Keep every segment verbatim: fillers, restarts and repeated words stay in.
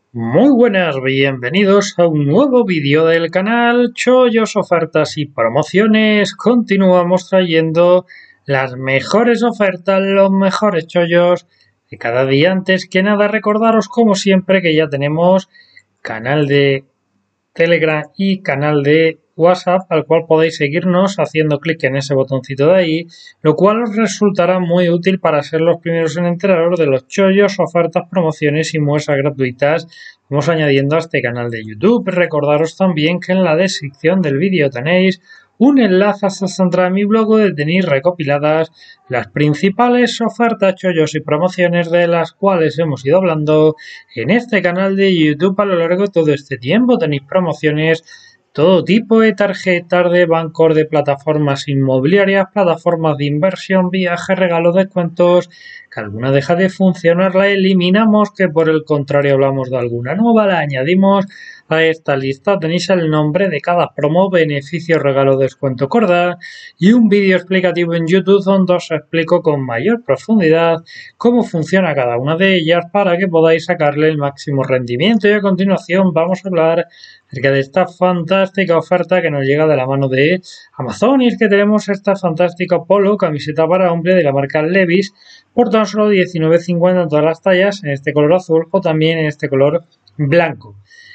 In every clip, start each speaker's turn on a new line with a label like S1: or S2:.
S1: Muy buenas, bienvenidos a un nuevo vídeo del canal Chollos, Ofertas y Promociones. Continuamos trayendo las mejores ofertas, los mejores chollos de cada día. Antes que nada, recordaros como siempre que ya tenemos canal de Telegram y canal de WhatsApp al cual podéis seguirnos haciendo clic en ese botoncito de ahí, lo cual os resultará muy útil para ser los primeros en enteraros de los chollos, ofertas, promociones y muestras gratuitas que vamos añadiendo a este canal de YouTube. Recordaros también que en la descripción del vídeo tenéis un enlace hasta entrar a mi blog donde tenéis recopiladas las principales ofertas, chollos y promociones de las cuales hemos ido hablando en este canal de YouTube a lo largo de todo este tiempo. Tenéis promociones, todo tipo de tarjetas de bancos, de plataformas inmobiliarias, plataformas de inversión, viajes, regalos, descuentos. Que alguna deja de funcionar, la eliminamos, que por el contrario hablamos de alguna nueva, la añadimos a esta lista. Tenéis el nombre de cada promo, beneficio, regalo, descuento, corda y un vídeo explicativo en YouTube donde os explico con mayor profundidad cómo funciona cada una de ellas para que podáis sacarle el máximo rendimiento. Y a continuación vamos a hablar acerca de esta fantástica oferta que nos llega de la mano de Amazon, y es que tenemos esta fantástica polo, camiseta para hombre de la marca Levi's por tan solo diecinueve cincuenta en todas las tallas, en este color azul o también en este color blanco,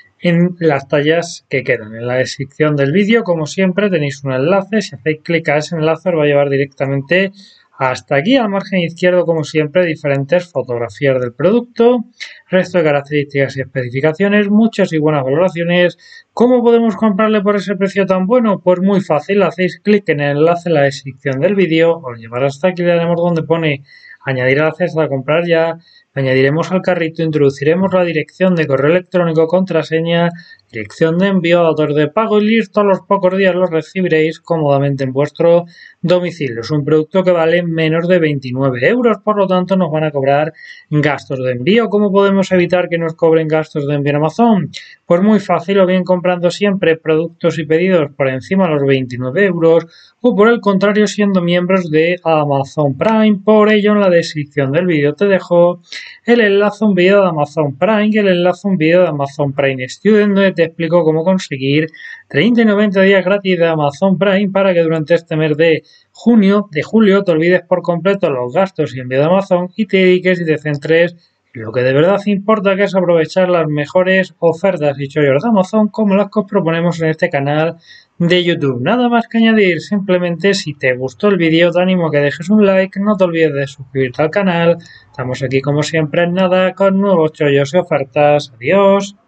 S1: en las tallas que quedan. En la descripción del vídeo, como siempre, tenéis un enlace. Si hacéis clic a ese enlace os va a llevar directamente hasta aquí. Al margen izquierdo, como siempre, diferentes fotografías del producto, resto de características y especificaciones, muchas y buenas valoraciones. ¿Cómo podemos comprarle por ese precio tan bueno? Pues muy fácil, hacéis clic en el enlace en la descripción del vídeo, os llevará hasta aquí, le daremos donde pone añadir a la cesta de comprar ya, añadiremos al carrito, introduciremos la dirección de correo electrónico, contraseña, dirección de envío, datos de pago y listo. A los pocos días lo recibiréis cómodamente en vuestro domicilio. Es un producto que vale menos de veintinueve euros, por lo tanto nos van a cobrar gastos de envío. ¿Cómo podemos evitar que nos cobren gastos de envío en Amazon? Pues muy fácil, o bien comprando siempre productos y pedidos por encima de los veintinueve euros, o por el contrario siendo miembros de Amazon Prime. Por ello, en la descripción del vídeo te dejo el enlace a un vídeo de Amazon Prime y el enlace a un vídeo de Amazon Prime Student donde te explico cómo conseguir treinta y noventa días gratis de Amazon Prime para que durante este mes de junio, de julio, te olvides por completo los gastos y envío de Amazon y te dediques y te centres en lo que de verdad importa, que es aprovechar las mejores ofertas y chollos de Amazon como las que os proponemos en este canal de YouTube. Nada más que añadir, simplemente si te gustó el vídeo te animo a que dejes un like, no te olvides de suscribirte al canal. Estamos aquí como siempre en nada con nuevos chollos y ofertas. Adiós.